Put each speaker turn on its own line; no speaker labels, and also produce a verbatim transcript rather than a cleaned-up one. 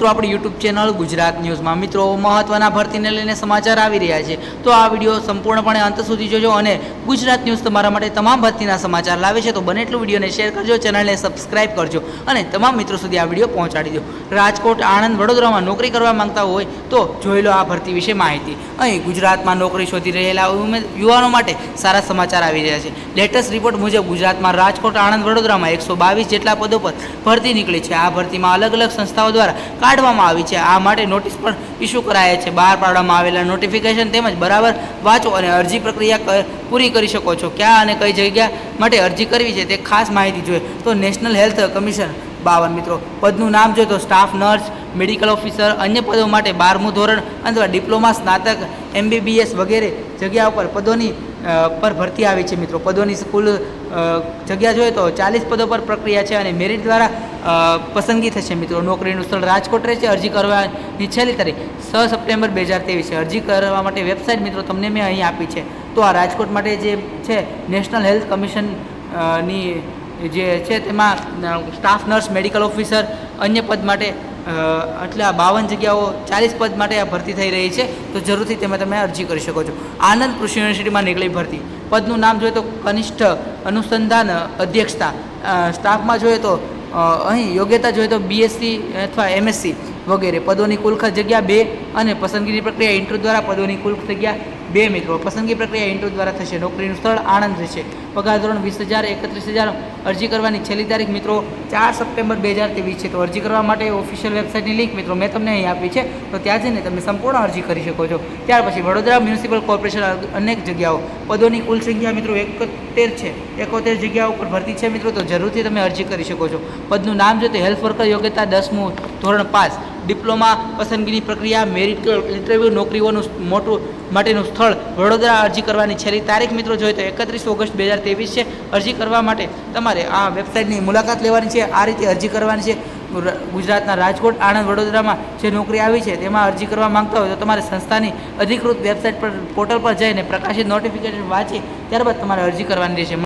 मित्रों अपनी YouTube channel Gujarat news में मित्रों महत्वना भर्ती ने लईने समाचार आवी रह्या छे तो आ विडियो संपूर्णपणे अंत सुधी जोजो अने गुजरात न्यूज़ तमारा माटे तमाम भर्तीना समाचार लावे छे तो बने एटलुं विडियोने शेर करजो, चेनलने सब्सक्राइब करजो अने तमाम मित्रों सुधी आ विडियो पहोंचाडी दो। राजकोट, आणंद, वडोदरामां नौकरी करवा मांगता होय तो जोई लो आ भर्ती विषे माहिती। अहीं गुजरातमां नौकरी शोधी रहेला युवाओ माटे सारा समाचार आवी रह्या छे। लेटेस्ट रिपोर्ट मुजब गुजरातमां राजकोट, आणंद, वडोदरामां एक सौ बावीस जेटला पदों पर भर्ती निकળી છે। આ ભરતીમાં અલગ અલગ સંસ્થાઓ દ્વારા કાઢવામાં આવી છે। આ માટે નોટિસ પણ ઇસ્યુ કરાયા છે। બહાર પાડવામાં આવેલા નોટિફિકેશન તેમજ બરાબર વાંચો અને અરજી પ્રક્રિયા પૂરી કરી શકો છો। ક્યાં અને કઈ જગ્યા માટે અરજી કરવી છે તે ખાસ માહિતી જોઈએ તો નેશનલ હેલ્થ કમિશન બાવન मित्रों पदનું નામ જોઈએ તો સ્ટાફ નર્સ, मेडिकल ऑफिसर, अन्य पदों माटे बारमू धोरण अथवा डिप्लोमा, स्नातक, एमबीबीएस वगैरह जगह पर पदों पर भर्ती आई है। मित्रों पदों कुल जगह जो तो चालीस पदों पर प्रक्रिया है और मेरिट द्वारा पसंदगी थशे। मित्रों नौकरी स्थल राजकोट रहे अर्जी करवानी छेल्ली तारीख छ सप्टेम्बर बे हज़ार तेवीस है। अर्जी करवा माटे वेबसाइट मित्रों तमने मैं अहीं आपी है। तो आ राजकोट माटे जे छे नेशनल हेल्थ कमिशन नी जे छे तेमां स्टाफ नर्स, मेडिकल ऑफिसर अन्य पद माटे એટલે બાવન જગ્યાઓ ચાલીસ પદ માટે આ ભરતી થઈ રહી છે તો જરૂરથી તેમાં તમે અરજી કરી શકો છો। આનંદ કૃષિ યુનિવર્સિટીમાં નીકળી ભરતી પદનું નામ જોઈએ તો કનિષ્ઠ અનુસંધાન અધ્યક્ષતા સ્ટાફમાં જોઈએ તો અહીં યોગ્યતા જોઈએ તો બીએસસી અથવા એમએસસી વગેરે પદોની કુલ જગ્યા બે અને પસંદગીની પ્રક્રિયા ઇન્ટરવ્યુ द्वारा પદોની કુલ જગ્યા બે। मित्रों पसंदगी प्रक्रिया इंटरव्यू द्वारा थशे। नौकरीनुं स्थळ आणंद रहेशे। पगार धोरण वीस हज़ार एकत्रीस हज़ार। अर्जी करवानी छेल्ली तारीख मित्रों चार सप्टेम्बर बे हज़ार तेवीस है। तो अर्जी करवा माटे ऑफिशियल वेबसाइटनी लिंक मित्रों मैं तमने અહીં આપી છે તો ત્યાં જઈને તમે સંપૂર્ણ અરજી કરી શકો છો। ત્યાર પછી વડોદરા મ્યુનિસિપલ કોર્પોરેશન અનેક જગ્યાઓ પદોની કુલ સંખ્યા मित्रों इकहत्तर છે। इकहत्तर જગ્યાઓ પર ભરતી છે मित्रों तो જરૂરથી તમે અરજી કરી શકો છો। પદનું નામ જોઈએ તો હેલ્થ વર્કર, યોગ્યતા દસમું ધોરણ પાસ, डिप्लोमा, पसंदगी प्रक्रिया, मेरिट इंटरव्यू, नौकरीओनुं मोटुं माटेनुं स्थळ वडोदरा। अर्जी करवानी छेल्ली तारीख मित्रों जोईए तो एकत्रीस ऑगस्ट बे हज़ार तेवीस है। अर्जी करवा माटे तमारे आ वेबसाइटनी मुलाकात लेवानी छे। आ रीते अर्जी करवानी छे। गुजरातना राजकोट, आणंद, वडोदरामां जे नौकरी आवी छे तेमां अर्जी करवा मांगता हो तो तमारे संस्थानी अधिकृत वेबसाइट पर पोर्टल पर जईने प्रकाशित नोटिफिकेशन वांची त्यारबाद तमारे अर्जी करवानी रहेशे।